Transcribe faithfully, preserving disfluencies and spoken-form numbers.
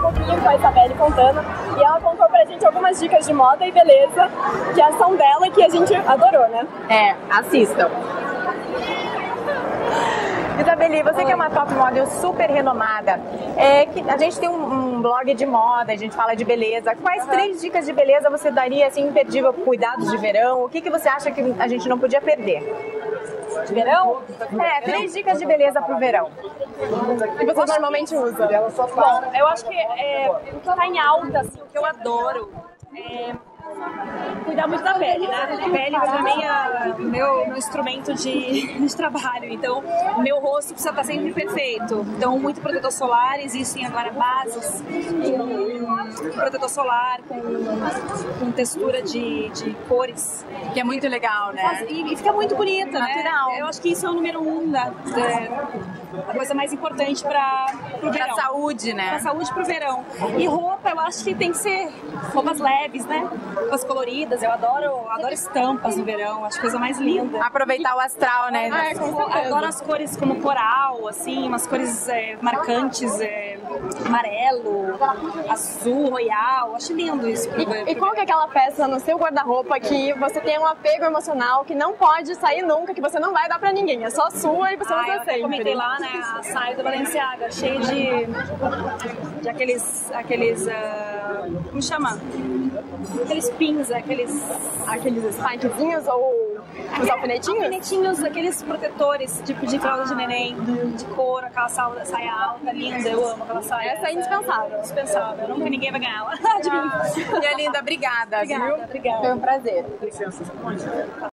pouquinho com a Isabelle contando, e ela contou pra gente algumas dicas de moda e beleza, que são dela e que a gente adorou, né? É, assistam. Isabelle, você Oi. que é uma top model super renomada, é, que a gente tem um, um blog de moda, a gente fala de beleza. Quais uhum. três dicas de beleza você daria, assim, imperdível, cuidados de verão? O que, que você acha que a gente não podia perder? De verão? É, três dicas de beleza pro verão. Que você normalmente usa? Bom, eu acho que é, o que tá em alta, assim, o que eu adoro é cuidar muito da pele, né? A pele pra mim é o meu, meu instrumento de, de trabalho, então o meu rosto precisa estar sempre perfeito. Então, muito protetor solar, existem agora bases com protetor solar, com, com textura de, de cores. Que é muito legal, né? E, e fica muito bonita, natural. Né? Eu acho que isso é o número um da, da a coisa mais importante para o verão. Pra saúde, né? Pra saúde pro verão. E roupa, eu acho que tem que ser roupas leves, né? Roupas coloridas, eu adoro, adoro estampas no verão, acho coisa mais linda. Aproveitar o astral, né? Ah, é, com adoro as cores como coral, assim, umas cores é, marcantes, é, amarelo, azul, royal, acho lindo isso. Pro, e, pro e qual que é aquela peça no seu guarda-roupa que você tem um apego emocional, que não pode sair nunca, que você não vai dar pra ninguém, é só sua e você ah, usa eu sempre? Eu comentei lá, né, a saia do Balenciaga, cheia de, de aqueles, aqueles, uh, como chama? Aqueles pins, aqueles... Aqueles spikezinhos ou os alfinetinhos? Alfinetinhos, aqueles protetores, tipo de fralda de neném, de couro, aquela saia, saia alta, linda, eu amo aquela saia. Essa é indispensável. Indispensável, nunca ninguém vai ganhar ela. Ah, minha linda, obrigada, obrigada, viu? Obrigada. Foi um prazer. Licença.